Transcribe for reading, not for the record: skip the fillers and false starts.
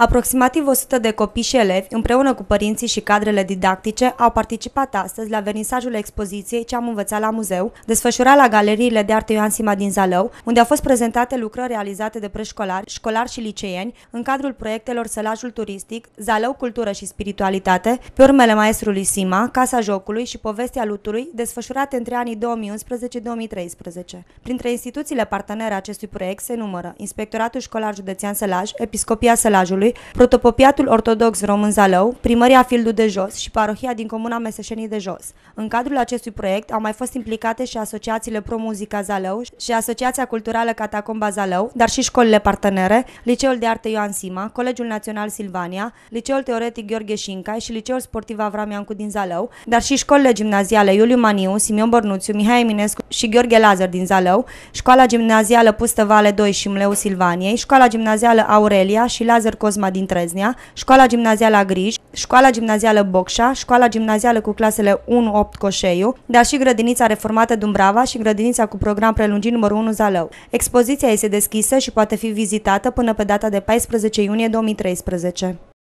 Aproximativ 100 de copii și elevi, împreună cu părinții și cadrele didactice, au participat astăzi la vernisajul expoziției Ce am învățat la muzeu, desfășurat la galeriile de artă Ioan Sima din Zalău, unde au fost prezentate lucrări realizate de preșcolari, școlari și liceieni în cadrul proiectelor Sălajul turistic, Zalău cultură și spiritualitate, pe urmele maestrului Sima, Casa jocului și Povestea lutului, desfășurate între anii 2011-2013. Printre instituțiile partenere acestui proiect se numără Inspectoratul Școlar Județean Sălaj, Episcopia Sălajului, Protopopiatul Ortodox Român Zalău, Primăria Fildu de Jos și Parohia din Comuna Meseșenii de Jos. În cadrul acestui proiect au mai fost implicate și asociațiile Pro Muzica Zalău și Asociația Culturală Catacomba Zalău, dar și școlile partenere, Liceul de Artă Ioan Sima, Colegiul Național Silvania, Liceul Teoretic Gheorghe Șincai și Liceul Sportiv Avram Iancu din Zalău, dar și școlile gimnaziale Iuliu Maniu, Simion Bornuțiu, Mihai Eminescu și Gheorghe Lazar din Zalău, Școala Gimnazială Pustă Vale 2 și Mleu Silvaniei, Școala Gimnazială Aurelia și Lazar Cosma din Treznea, Școala Gimnazială Agrij, Școala Gimnazială Bocșa, Școala Gimnazială cu clasele 1-8 Coșeiu, dar și Grădinița Reformată Dumbrava și Grădinița cu program prelungit numărul 1 Zalău. Expoziția este deschisă și poate fi vizitată până pe data de 14 iunie 2013.